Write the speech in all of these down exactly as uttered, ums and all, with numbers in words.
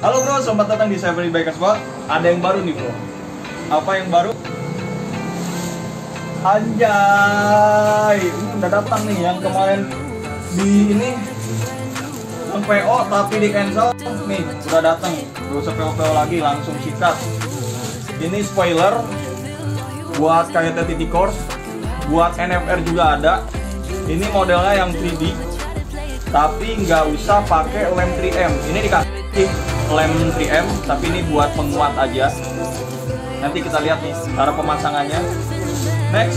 Halo bro, selamat datang di Seven Bikers Spot. Ada yang baru nih bro. Apa yang baru? Anjay, ini udah datang nih yang kemarin di ini yang P O tapi di cancel. Nih, udah datang. Gak usah P O P O lagi, langsung sikat. Ini spoiler buat K Y T T Course, buat N F R juga ada. Ini modelnya yang tiga D, tapi nggak usah pakai lem tiga M. Ini dikasih lem tiga M, tapi ini buat penguat aja. Nanti kita lihat nih cara pemasangannya. Next.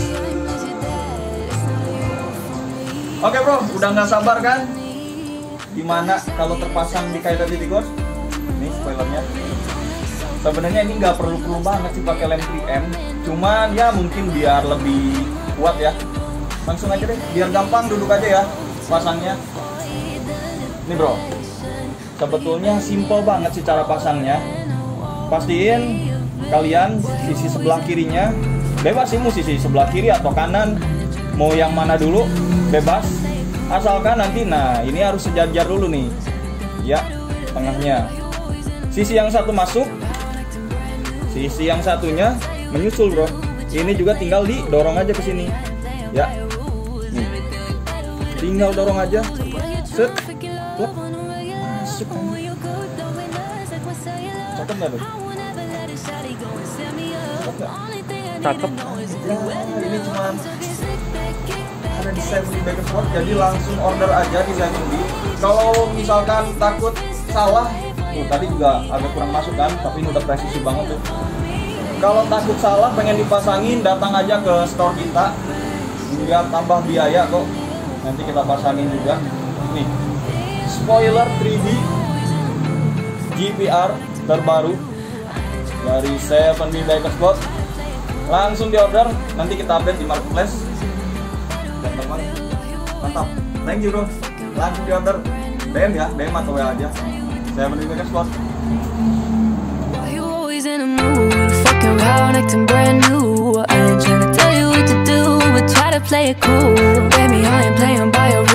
Oke bro, udah nggak sabar kan? Gimana kalau terpasang di K Y T T Course? Ini spoilernya. Sebenarnya ini nggak perlu-perlu banget sih pakai lem tiga M, cuman ya mungkin biar lebih kuat ya. Langsung aja deh, biar gampang duduk aja ya pasangnya. Ini bro, sebetulnya simple banget sih cara pasangnya. Pastiin kalian sisi sebelah kirinya, bebas sih mau sisi sebelah kiri atau kanan, mau yang mana dulu bebas. Asalkan nanti, nah ini harus sejajar dulu nih, ya tengahnya. Sisi yang satu masuk, sisi yang satunya menyusul bro. Ini juga tinggal didorong aja ke sini, ya. Nih, tinggal dorong aja, set, pluk, masuk kan. Cakep nggak tuh? Cakep. Ya, ini cuma ada di Seven Bikers Spot, jadi langsung order aja di Seven B. Kalau misalkan takut salah, tuh tadi juga agak kurang masuk kan, tapi ini udah presisi banget tuh. Kalau takut salah pengen dipasangin, datang aja ke store kita, nggak tambah biaya kok. Nanti kita pasangin juga. Nih, spoiler tiga D G P R terbaru dari Seven Bikers Spot. Langsung diorder, nanti kita update di marketplace. Teman-teman, mantap. Thank you bro. Langsung diorder, D M ya, D M atau W A aja. Seven Bikers Spot. Around acting brand new. I ain't tryna tell you what to do, but try to play it cool. Baby, I ain't playing by your